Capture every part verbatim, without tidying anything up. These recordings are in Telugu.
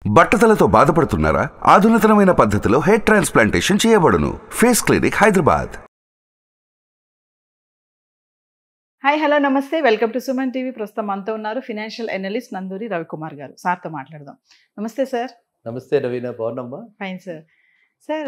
బట్టతలతో బాధపడుతున్నారా? ఆధునితనమైన పద్ధతిలో హెయిర్ ట్రాన్స్ప్లాంటేషన్ చేయబడును. Face clinic Hyderabad. Hi hello నమస్తే, వెల్కమ్ టు సుమన్ టీవీ. ప్రస్తుతం మనతో ఉన్నారు ఫినాన్షియల్ అనలిస్ట్ నందూరి రవికుమార్ గారు. సార్తో మాట్లాడదాం. నమస్తే సార్. నమస్తే నవీన, బాగున్నామ్మా? Fine sir. సార్,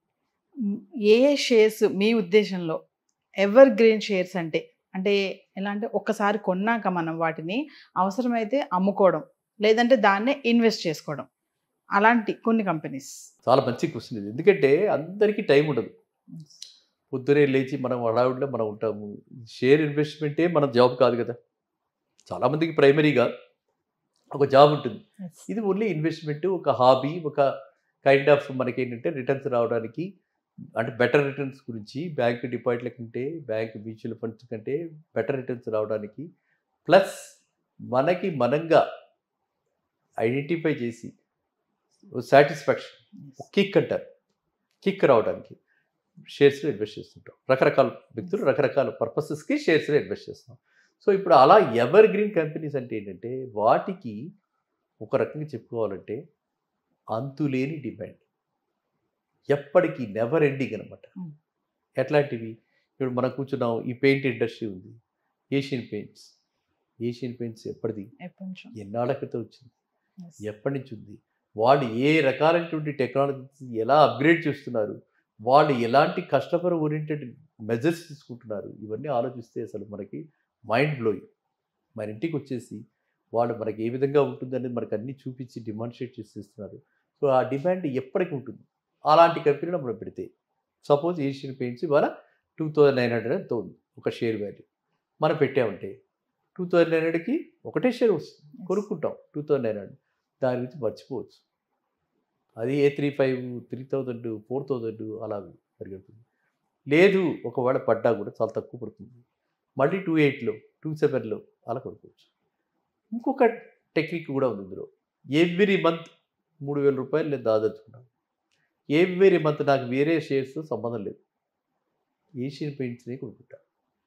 ఏ ఏ షేర్స్ మీ ఉద్దేశంలో ఎవర్ గ్రీన్ షేర్స్ అంటే అంటే ఎలా అంటే ఒక్కసారి కొన్నాక మనం వాటిని అవసరమైతే అమ్ముకోవడం, లేదంటే దాన్నే ఇన్వెస్ట్ చేసుకోవడం, అలాంటి కొన్ని కంపెనీస్? చాలా మంచి క్వశ్చన్ ఇది. ఎందుకంటే అందరికీ టైం ఉండదు. పొద్దునే లేచి మనం హడావుడిలో మనం ఉంటాము. షేర్ ఇన్వెస్ట్మెంటే మన జాబ్ కాదు కదా. చాలామందికి ప్రైమరీగా ఒక జాబ్ ఉంటుంది. ఇది ఓన్లీ ఇన్వెస్ట్మెంట్, ఒక హాబీ, ఒక కైండ్ ఆఫ్ మనకి ఏంటంటే రిటర్న్స్ రావడానికి, అంటే బెటర్ రిటర్న్స్ గురించి, బ్యాంక్ డిపాజిట్ల కంటే బ్యాంక్ మ్యూచువల్ ఫండ్స్ కంటే బెటర్ రిటర్న్స్ రావడానికి, ప్లస్ మనకి మనంగా ఐడెంటిఫై చేసి సాటిస్ఫాక్షన్, కిక్ అంటారు, కిక్ రావడానికి షేర్స్లో ఇన్వెస్ట్ చేస్తుంటాం. రకరకాల వ్యక్తులు రకరకాల పర్పసెస్కి షేర్స్లో ఇన్వెస్ట్ చేస్తాం. సో ఇప్పుడు అలా ఎవర్ గ్రీన్ కంపెనీస్ అంటే ఏంటంటే వాటికి ఒక రకంగా చెప్పుకోవాలంటే అంతులేని డిమాండ్, ఎప్పటికీ నెవర్ ఎండింగ్ అనమాట. ఎట్లాంటివి? ఇప్పుడు మనం కూర్చున్నాం, ఈ పెయింట్ ఇండస్ట్రీ ఉంది, ఏషియన్ పెయింట్స్. ఏషియన్ పెయింట్స్ ఎప్పటిది? ఎన్నాళ్ళ క్రితం వచ్చింది, ఎప్పటి నుంచి ఉంది, వాళ్ళు ఏ రకాలైనటువంటి టెక్నాలజీస్ ఎలా అప్గ్రేడ్ చేస్తున్నారు, వాళ్ళు ఎలాంటి కస్టమర్ ఓరియంటెడ్ మెజర్స్ తీసుకుంటున్నారు, ఇవన్నీ ఆలోచిస్తే అసలు మనకి మైండ్ బ్లోయింగ్. మన ఇంటికి వచ్చేసి వాళ్ళు మనకి ఏ విధంగా ఉంటుందనేది మనకు అన్నీ చూపించి డిమాన్స్ట్రేట్ చేసి ఇస్తున్నారు. సో ఆ డిమాండ్ ఎప్పటికీ ఉంటుంది. అలాంటి కంపెనీలో మనం పెడితే, సపోజ్ ఏషియన్ పెయింట్స్ ఇవాళ టూ థౌజండ్ నైన్ హండ్రెడ్ ఎంతో ఉంది ఒక షేర్ వాల్యూ. మనం పెట్టామంటే టూ థౌజండ్ నైన్ హండ్రెడ్కి ఒకటే షేర్ వస్తుంది, కొనుక్కుంటాం. టూ థౌజండ్ నైన్ హండ్రెడ్ దాని గురించి మర్చిపోవచ్చు. అది ఏ three five three thousand four thousand అలా పెరుగుతుంది. లేదు ఒకవేళ పడ్డా కూడా చాలా తక్కువ పడుతుంది, మళ్ళీ టూ ఎయిట్లో టూ సెవెన్లో అలా కొనుక్కోవచ్చు. ఇంకొక టెక్నిక్ కూడా ఉంది ఇందులో. ఎవ్రీ మంత్ మూడు వేల రూపాయలు నేను దాదాచుకున్నాను. ఎవ్రీ మంత్ నాకు వేరే షేర్స్ సంబంధం లేదు, ఏషియన్ పెయింట్స్ని కొనుక్కుంటా.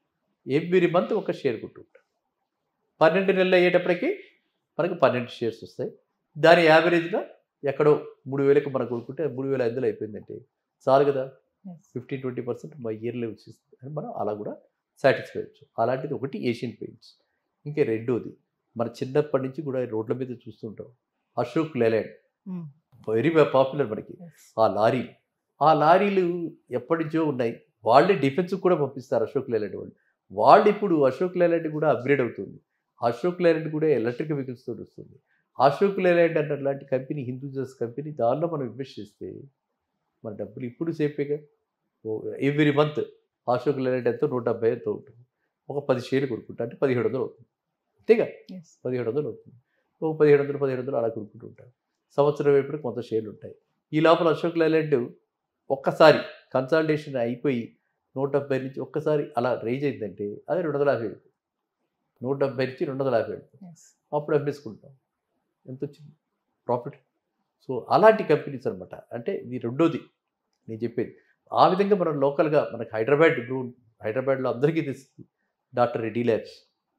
ఎవ్రీ మంత్ ఒక షేర్ కొట్టుకుంటా. పన్నెండు నెలలు అయ్యేటప్పటికి మనకి పన్నెండు షేర్స్ వస్తాయి. దాని యావరేజ్గా ఎక్కడో మూడు వేలకు మనం కొనుక్కుంటే మూడు వేల ఐదులో అయిపోయిందంటే చాలు కదా. ఫిఫ్టీన్ ట్వంటీ పర్సెంట్ మా ఇయర్లో వచ్చేస్తుంది అని మనం అలా కూడా సాటిస్ఫై అవ్వచ్చు. అలాంటిది ఒకటి ఏషియన్ పెయింట్స్. ఇంకా రెండోది మన చిన్నప్పటి నుంచి కూడా రోడ్ల మీద చూస్తుంటాం, అశోక్ లేలాండ్, వెరీ పాపులర్ మనకి. ఆ లారీలు ఆ లారీలు ఎప్పటి నుంచో ఉన్నాయి. వాళ్ళే డిఫెన్స్ కూడా పంపిస్తారు అశోక్ లేలాండ్ వాళ్ళు. వాళ్ళు ఇప్పుడు అశోక్ లేలాండ్ కూడా అప్గ్రేడ్ అవుతుంది. అశోక్ లేలాండ్ కూడా ఎలక్ట్రిక్ వెహికల్స్తో వస్తుంది. అశోక్ లేలాండ్ అన్న లాంటి కంపెనీ, హిందూజాస్ కంపెనీ, దానిలో మనం ఇన్వెస్ట్ చేస్తే మన డబ్బులు ఇప్పుడు సేఫేగా. ఎవ్రీ మంత్ అశోక్ లేలాండ్ ఎంతో నూట డెబ్బై ఎంతో ఉంటుంది. ఒక పది షేర్లు కొనుక్కుంటా అంటే పదిహేడు వందలు అవుతుంది, అంతేగా. పదిహేడు వందలు అవుతుంది. ఒక పదిహేడు వందలు పదిహేడు వందలు అలా కొనుక్కుంటూ ఉంటారు. సంవత్సరం వైపు కొంత షేర్లు ఉంటాయి. ఈ లోపల అశోక్ లేలాండ్ ఒక్కసారి కన్సాలిడేషన్ అయిపోయి నూట డెబ్బై నుంచి ఒక్కసారి అలా రేజ్ అయిందంటే అది రెండు వందల యాభై వెళ్తుంది. నూట డెబ్బై నుంచి రెండు వందల యాభై వెళ్తుంది. అప్పుడు అమ్మేసుకుంటాం. ఎంత వచ్చింది ప్రాఫిట్. సో అలాంటి కంపెనీస్ అనమాట. అంటే ఇది రెండోది నేను చెప్పేది. ఆ విధంగా మనం లోకల్గా మనకి హైదరాబాద్ గ్రూ హైదరాబాద్లో అందరికీ తెలుసు, డాక్టర్ రెడ్డి ల్యాబ్స్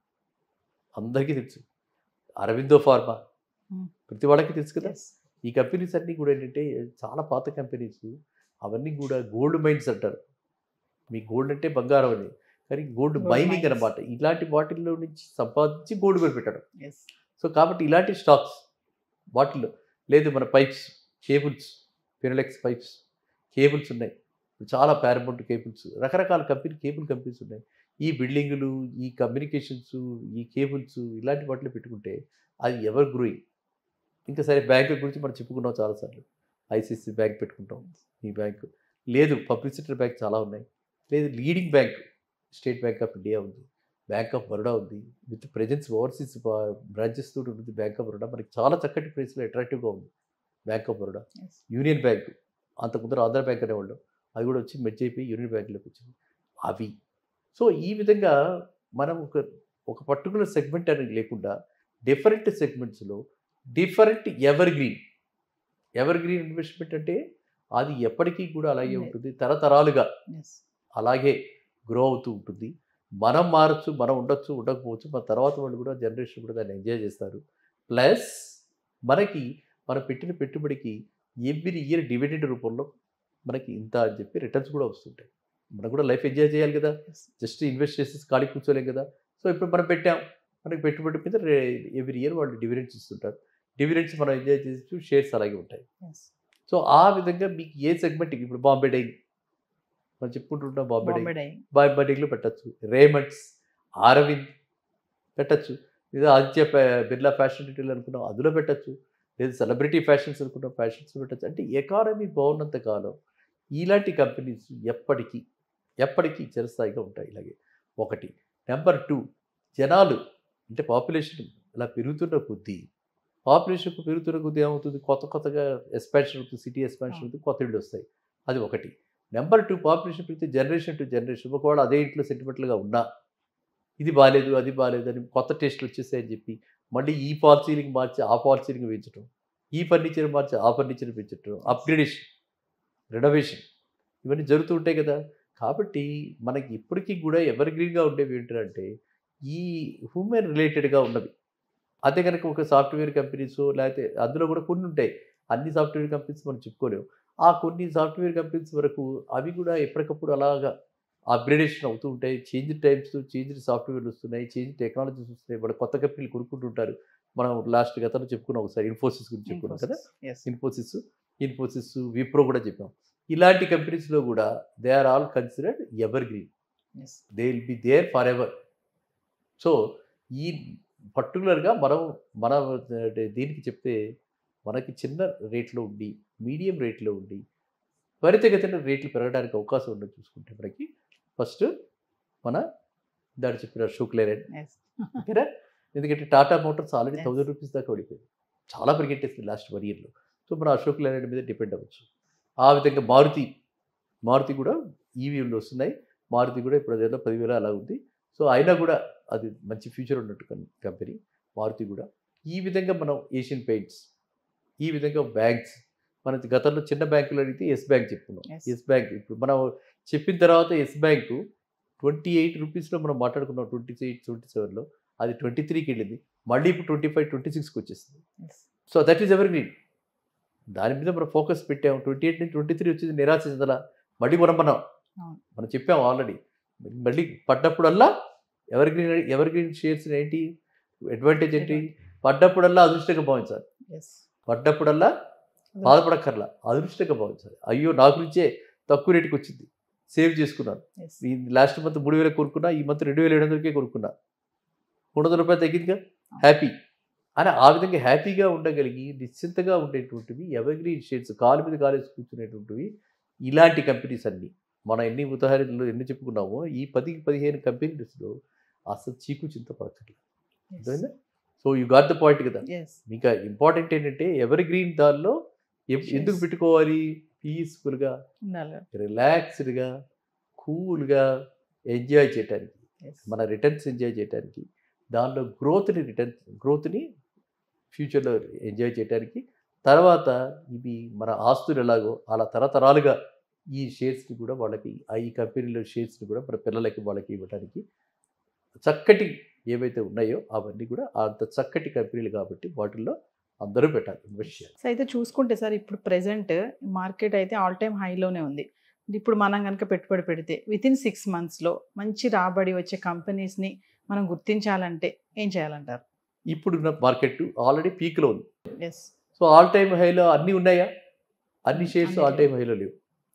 అందరికీ తెలుసు, అరవిందో ఫార్మా ప్రతి వాళ్ళకి తెలుసు కదా. ఈ కంపెనీస్ అన్నీ కూడా ఏంటంటే చాలా పాత కంపెనీస్. అవన్నీ కూడా గోల్డ్ మైన్స్ అంటారు. మీ గోల్డ్ అంటే బంగారం అని, కానీ గోల్డ్ మైనింగ్ అనమాట. ఇలాంటి వాటిల్లో నుంచి సంపాదించి గోల్డ్ కొని పెట్టడం. సో కాబట్టి ఇలాంటి స్టాక్స్ వాటిల్లో లేదు. మన pipes, cables, Finolex pipes, cables ఉన్నాయి. చాలా పారమౌంట్ కేబుల్స్, రకరకాల కంపెనీ కేబుల్ కంపెనీస్ ఉన్నాయి. ఈ బిల్డింగులు, ఈ కమ్యూనికేషన్స్, ఈ కేబుల్స్, ఇలాంటి వాటిలో పెట్టుకుంటే అది ఎవర్ గ్రోయింగ్. ఇంకా సరే బ్యాంకుల గురించి మనం చెప్పుకున్నాం చాలాసార్లు. ఐసిఐసిఐ బ్యాంక్ పెట్టుకుంటాం, ఈ బ్యాంకు లేదు. పబ్లిసిటీ బ్యాంక్ చాలా ఉన్నాయి. లేదు leading bank State Bank of India ఉంది, బ్యాంక్ ఆఫ్ బరోడా ఉంది, విత్ ప్రెజెన్స్ ఓవర్సీస్ బ్రాంచెస్ తోటి ఉంటుంది. బ్యాంక్ ఆఫ్ బరోడా మనకి చాలా చక్కటి ప్రైస్లో అట్రాక్టివ్గా ఉంది. Bank of Baroda, union bank, అంతకుముందర ఆంధ్ర బ్యాంక్ అనేవాళ్ళు, అది కూడా వచ్చి మెర్జ్ అయిపోయి యూనియన్ బ్యాంక్లోకి వచ్చింది అవి. సో ఈ విధంగా మనం ఒక ఒక పర్టికులర్ సెగ్మెంట్ అనేది లేకుండా డిఫరెంట్ సెగ్మెంట్స్లో different evergreen evergreen investment అంటే అది ఎప్పటికీ కూడా అలాగే ఉంటుంది, తరతరాలుగా అలాగే గ్రో అవుతూ ఉంటుంది. మనం మారచ్చు, మనం ఉండొచ్చు, ఉండకపోవచ్చు, మన తర్వాత వాళ్ళు కూడా జనరేషన్ కూడా దాన్ని ఎంజాయ్ చేస్తారు. ప్లస్ మనకి మనం పెట్టిన పెట్టుబడికి ఎవ్రీ ఇయర్ డివిడెండ్ రూపంలో మనకి ఇంత అని చెప్పి రిటర్న్స్ కూడా వస్తుంటాయి. మనం కూడా లైఫ్ ఎంజాయ్ చేయాలి కదా, జస్ట్ ఇన్వెస్ట్ చేసేసి ఖాళీ కూర్చోలేం కదా. సో ఇప్పుడు మనం పెట్టాం, మనకి పెట్టుబడి మీద ఎవ్రీ ఇయర్ వాళ్ళు డివిడెండ్స్ ఇస్తుంటారు. డివిడెండ్స్ మనం ఎంజాయ్ చేసి షేర్స్ అలాగే ఉంటాయి. సో ఆ విధంగా మీకు ఏ సెగ్మెంట్, ఇప్పుడు బాంబే డైయింగ్ మనం చెప్పుకుంటుంటాం, బాంబే డైయింగ్ బాంబే డైయింగ్లో పెట్టచ్చు, రేమండ్స్, అరవింద్ పెట్టచ్చు, లేదా ఆదిత్య బిర్లా ఫ్యాషన్ రిటైల్ అనుకున్నాం అందులో పెట్టచ్చు, లేదా సెలబ్రిటీ ఫ్యాషన్స్ అనుకున్నాం ఫ్యాషన్స్ పెట్టచ్చు. అంటే ఎకానమీ బాగున్నంత కాలం ఇలాంటి కంపెనీస్ ఎప్పటికీ ఎప్పటికీ చిరస్థాయిగా ఉంటాయి. ఇలాగే ఒకటి. నెంబర్ టూ, జనాలు అంటే పాపులేషన్ ఇలా పెరుగుతున్న కొద్దీ పాపులేషన్ పెరుగుతున్న కొద్దీ ఏమవుతుంది, కొత్త కొత్తగా ఎక్స్పాన్షన్ అవుతుంది, సిటీ ఎక్స్పాన్షన్ అవుతుంది, కొత్త ఇళ్ళు వస్తాయి. అది ఒకటి. నెంబర్ టూ, పాపులేషన్ పెరిగితే జనరేషన్ టు జనరేషన్ ఒకవేళ అదే ఇంట్లో సెంటిమెంటల్గా ఉన్నా ఇది బాగాలేదు అది బాగాలేదు అని కొత్త టేస్ట్లు వచ్చేసాయని చెప్పి మళ్ళీ ఈ ఫాల్ సీలింగ్ మార్చి ఆ ఫాల్ సీలింగ్ పెంచడం, ఈ ఫర్నిచర్ మార్చి ఆ ఫర్నిచర్ పెంచడం, అప్గ్రేడేషన్, రెనోవేషన్ ఇవన్నీ జరుగుతూ ఉంటాయి కదా. కాబట్టి మనకి ఇప్పటికీ కూడా ఎవర్ గ్రీన్గా ఉండేవి ఏంటంటే ఈ హ్యూమన్ రిలేటెడ్గా ఉన్నవి. అదే కనుక ఒక సాఫ్ట్వేర్ కంపెనీస్ లేకపోతే అందులో కూడా కొన్ని ఉంటాయి, అన్ని సాఫ్ట్వేర్ కంపెనీస్ మనం చెప్పుకోలేము. ఆ కొన్ని సాఫ్ట్వేర్ కంపెనీస్ వరకు అవి కూడా ఎప్పటికప్పుడు అలాగా అప్గ్రేడేషన్ అవుతూ ఉంటాయి. చేంజ్ టైమ్స్, చేంజ్ సాఫ్ట్వేర్లు వస్తున్నాయి, చేంజ్ టెక్నాలజీస్ వస్తున్నాయి, వాళ్ళు కొత్త కంపెనీలు కొనుక్కుంటుంటారు. మనం లాస్ట్ గతంలో చెప్పుకున్నాం, ఒకసారి ఇన్ఫోసిస్ గురించి చెప్పుకున్నాం కదా, ఇన్ఫోసిస్ ఇన్ఫోసిస్ విప్రో కూడా చెప్పాం. ఇలాంటి కంపెనీస్లో కూడా they are all considered evergreen, they will be there forever. So ఈ పర్టికులర్గా మనం మన దీనికి చెప్తే మనకి చిన్న రేట్లో ఉండి మీడియం రేట్లో ఉండి త్వరితగతిన రేట్లు పెరగడానికి అవకాశం ఉన్నది చూసుకుంటే మనకి ఫస్ట్ మన దాడి చెప్పిన అశోక్ లేలాండ్ ఓకేనా. ఎందుకంటే Tata motors already thousand rupees దాకా పడిపోయింది, చాలా పరిగెట్టేస్తుంది లాస్ట్ వన్ ఇయర్లో. సో మన అశోక్ లేలాండ్ మీద డిపెండ్ అవ్వచ్చు. ఆ విధంగా మారుతి మారుతి కూడా ఈవీలు వస్తున్నాయి, మారుతి కూడా ఇప్పుడు అదేదో పదివేల అలా ఉంది. సో అయినా కూడా అది మంచి ఫ్యూచర్ ఉన్నట్టు కంపెనీ మారుతి కూడా. ఈ విధంగా మనం ఏషియన్ పెయింట్స్, ఈ విధంగా బ్యాంక్స్, మన గతంలో చిన్న బ్యాంకులు అడిగితే ఎస్ బ్యాంక్ చెప్పుకున్నాం. ఎస్ బ్యాంక్ ఇప్పుడు మనం చెప్పిన తర్వాత ఎస్ బ్యాంకు ట్వంటీ ఎయిట్ రూపీస్లో మనం మాట్లాడుకున్నాం, ట్వంటీ ఎయిట్ ట్వంటీ సెవెన్లో అది ట్వంటీ త్రీకి వెళ్ళింది, మళ్ళీ ఇప్పుడు ట్వంటీ ఫైవ్ ట్వంటీ సిక్స్కి వచ్చేసింది. So that is evergreen. దాని మీద మనం ఫోకస్ పెట్టాము. ట్వంటీ ఎయిట్ నుంచి ట్వంటీ త్రీ వచ్చింది, నిరాశ చెందలా, మళ్ళీ మనం మనం మనం చెప్పాము ఆల్రెడీ. మళ్ళీ పడ్డప్పుడల్లా evergreen evergreen shares ఏంటి అడ్వాంటేజ్ ఏంటి, పడ్డప్పుడల్లా అదృష్టంగా భావించాలి, పడ్డప్పుడల్లా బాధపడక్కర్లా, అదృష్టంగా భావించాలి. అయ్యో నా గురించే తక్కువ రేటుకి వచ్చింది, సేవ్ చేసుకున్నాను, ఈ లాస్ట్ మంత్ మూడు వేలకు కొనుక్కున్నా, ఈ మంత్ రెండు వేల ఏడు వందలకే కొనుక్కున్నా, మూడు వందల రూపాయలు తగ్గిందిగా, హ్యాపీ అని ఆ విధంగా హ్యాపీగా ఉండగలిగి నిశ్చింతగా ఉండేటువంటివి ఎవర్గ్రీన్ షేర్స్, కాలు మీద కాలేసి కూర్చునేటువంటివి ఇలాంటి కంపెనీస్ అన్నీ. మనం ఎన్ని ఉదాహరణలు ఎన్ని చెప్పుకున్నామో ఈ పది పదిహేను కంపెనీస్లో అసలు చీకు చింత పడక్కర్లేదు. అర్థమైందా? So you got the point కదా. ఇంకా ఇంపార్టెంట్ ఏంటంటే ఎవర్ గ్రీన్ దానిలో ఎందుకు పెట్టుకోవాలి, పీస్ఫుల్గా రిలాక్స్డ్గా కూల్గా ఎంజాయ్ చేయడానికి, మన రిటర్న్స్ ఎంజాయ్ చేయడానికి, దానిలో గ్రోత్ని రిటర్న్ గ్రోత్ని ఫ్యూచర్లో ఎంజాయ్ చేయడానికి, తర్వాత ఇవి మన ఆస్తులు ఎలాగో అలా తరతరాలుగా ఈ షేర్స్ని కూడా వాళ్ళకి ఈ కంపెనీలో షేర్స్ని కూడా మన పిల్లలకి వాళ్ళకి ఇవ్వడానికి చక్కటి ఏవైతే ఉన్నాయో అవన్నీ కూడా అంత చక్కటి కంపెనీలు కాబట్టి వాటిల్లో అందరూ పెట్టాలి, ఇన్వెస్ట్ చేయాలి. సో అయితే చూసుకుంటే సార్ ఇప్పుడు ప్రెసెంట్ మార్కెట్ అయితే ఆల్ టైమ్ హైలోనే ఉంది. ఇప్పుడు మనం కనుక పెట్టుబడి పెడితే విత్ ఇన్ సిక్స్ మంత్స్లో మంచి రాబడి వచ్చే కంపెనీస్ని మనం గుర్తించాలంటే ఏం చేయాలంటారు? ఇప్పుడున్న మార్కెట్ ఆల్రెడీ పీక్లో ఉంది. ఎస్. సో ఆల్ టైమ్ హైలో అన్నీ ఉన్నాయా? అన్ని షేర్స్ ఆల్ టైమ్ హైలో లేవు.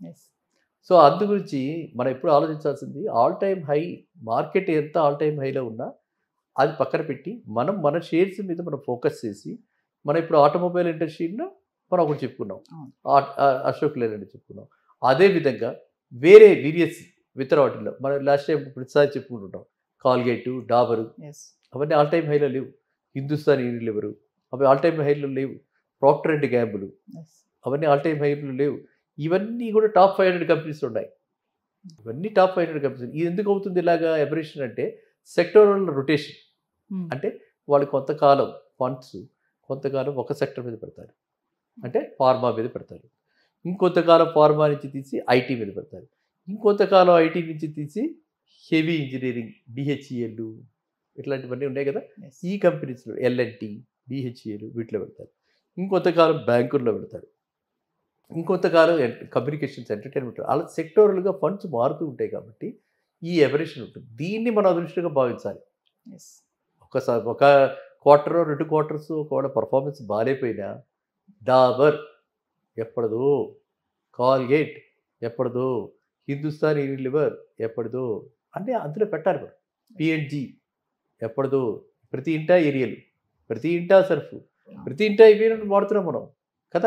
సో అందు గురించి మనం ఎప్పుడు ఆలోచించాల్సింది ఆల్ టైమ్ హై మార్కెట్ ఎంత ఆల్ టైమ్ హైలో ఉన్నా అది పక్కన పెట్టి మనం మన షేర్స్ మీద మనం ఫోకస్ చేసి, మనం ఇప్పుడు ఆటోమొబైల్ ఇండస్ట్రీలో మనం ఒకటి చెప్పుకున్నాం, అశోక్ లేలాండ్ చెప్పుకున్నాం. అదేవిధంగా వేరే వేరియస్ ఇతర వాటిల్లో మనం లాస్ట్ టైం ప్రతిసారి చెప్పుకుంటుంటాం, కాల్గేటు, డాబరు, అవన్నీ ఆల్ టైమ్ హైలో లేవు. హిందుస్థాన్ యూనిలివరు అవి ఆల్ టైమ్ హైలో లేవు. ప్రాక్టర్ అండ్ గ్యాంబుల్ అవన్నీ ఆల్ టైమ్ హైలో లేవు. ఇవన్నీ కూడా టాప్ ఫైవ్ హండ్రెడ్ కంపెనీస్ ఉన్నాయి. ఇవన్నీ టాప్ ఫైవ్ హండ్రెడ్ కంపెనీస్. ఇది ఎందుకు అవుతుంది ఇలాగా ఎబరేషన్ అంటే సెక్టోరల్ రొటేషన్. అంటే వాళ్ళు కొంతకాలం ఫండ్స్ కొంతకాలం ఒక సెక్టర్ మీద పెడతారు, అంటే ఫార్మా మీద పెడతారు, ఇంకొంతకాలం ఫార్మా నుంచి తీసి ఐటీ మీద పెడతారు, ఇంకొంతకాలం ఐటీ నుంచి తీసి హెవీ ఇంజనీరింగ్ బిహెచ్ఈఎల్ ఇట్లాంటివన్నీ ఉన్నాయి కదా, ఈ కంపెనీస్లో ఎల్ఎన్టీ బిహెచ్ఈఎల్ వీటిలో పెడతారు. ఇంకొంతకాలం బ్యాంకుల్లో పెడతారు, ఇంకొంతకాలం కమ్యూనికేషన్స్ ఎంటర్టైన్మెంట్, అలా సెక్టోరల్గా ఫండ్స్ మారుతూ ఉంటాయి. కాబట్టి ఈ ఎవరేషన్ ఉంటుంది. దీన్ని మనం అదృష్టంగా భావించాలి. ఎస్ ఒకసారి ఒక క్వార్టర్ రెండు క్వార్టర్స్ ఒకవేళ పర్ఫార్మెన్స్ బాగాలేకపోయినా డాబర్ ఎప్పటిదో, కాల్గేట్ ఎప్పటిదో, హిందుస్థాన్ యూనిలివర్ ఎప్పటిదో అంటే అందులో పెట్టాలి. మనం పిఎన్జి ఎప్పటిదో, ప్రతి ఇంటా ఏరియల్, ప్రతి ఇంటా సర్ఫ్, ప్రతి ఇంటా ఇవి వాడుతున్నాం మనం కదా.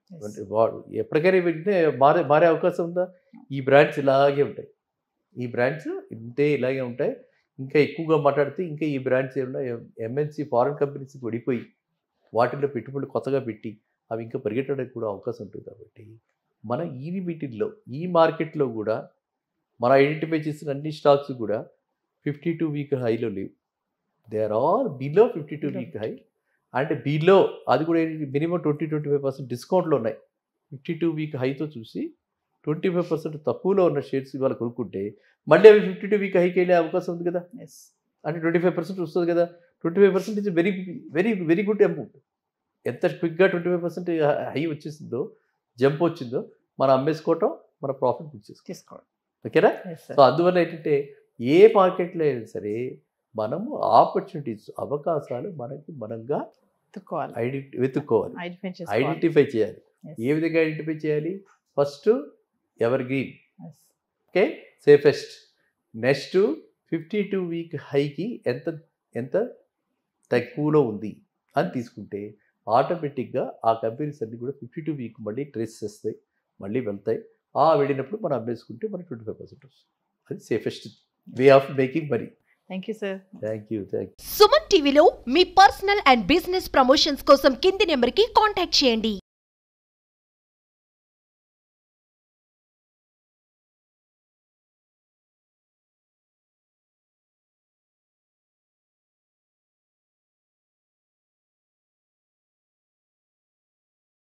వాడు ఎప్పటికైనా వెంటనే మారే మారే అవకాశం ఉందా? ఈ బ్రాండ్స్ ఇలాగే ఉంటాయి, ఈ బ్రాండ్స్ ఇంతే ఇలాగే ఉంటాయి. ఇంకా ఎక్కువగా మాట్లాడితే ఇంకా ఈ బ్రాండ్స్ ఏమన్నా ఎంఎన్సి ఫారెన్ కంపెనీస్కి పడిపోయి వాటిల్లో పెట్టుబడులు కొత్తగా పెట్టి అవి ఇంకా పరిగెట్టడానికి కూడా అవకాశం ఉంటుంది. కాబట్టి మన ఈ వీటిల్లో ఈ మార్కెట్లో కూడా మన ఐడెంటిఫై చేసిన అన్ని స్టాక్స్ కూడా ఫిఫ్టీ టూ వీక్ హైలో లేవు. They are all below fifty two week high. అంటే బిలో అది కూడా minimum twenty twenty five percent డిస్కౌంట్లో ఉన్నాయి. ఫిఫ్టీ టూ వీక్ హైతో చూసి ట్వంటీ ఫైవ్ పర్సెంట్ తక్కువలో ఉన్న షేర్స్ ఇవాళ కొనుక్కుంటే మళ్ళీ అవి ఫిఫ్టీ టూ వీక్ హైకి వెళ్ళే అవకాశం ఉంది కదా. ఎస్ అంటే ట్వంటీ ఫైవ్ పర్సెంట్ వస్తుంది కదా. Twenty five percent is very very very good amount. ఎంత క్విక్గా ట్వంటీ ఫైవ్ పర్సెంట్ హై వచ్చేసిందో, జంప్ వచ్చిందో, మనం అమ్మేసుకోవటం, మన ప్రాఫిట్ బుక్ చేసుకోవడం, తీసుకోండి. ఓకేనా. ఎస్ సో అందువల్ల ఏంటంటే ఏ మార్కెట్లో అయినా సరే మనము ఆపర్చునిటీస్, అవకాశాలు మనకి మనంగా వెతుక్కోవాలి, ఐడెంటి వెతుక్కోవాలి, ఐడెంటిఫై చేసుకోవాలి. ఐడెంటిఫై చేయాలి. Yes. ఏ విధంగా ఐడెంటిఫై చేయాలి? First evergreen, Yes. Okay, safest. Next fifty two week హైకి ఎంత ఎంత తక్కువలో ఉంది అని తీసుకుంటే ఆటోమేటిక్గా ఆ కంపెనీస్ అన్నీ కూడా ఫిఫ్టీ టూ వీక్ మళ్ళీ ట్రేస్ చేస్తాయి, మళ్ళీ వెళ్తాయి. ఆ వెళ్ళినప్పుడు మనం అమ్మేసుకుంటే మనకి ట్వంటీ ఫైవ్ పర్సెంట్ వస్తుంది. అది safest way of making money. Thank you sir. Thank you thank you. Suman టీవీలో మీ పర్సనల్ అండ్ బిజినెస్ ప్రమోషన్స్ కోసం కింది నెంబర్కి కాంటాక్ట్ చేయండి.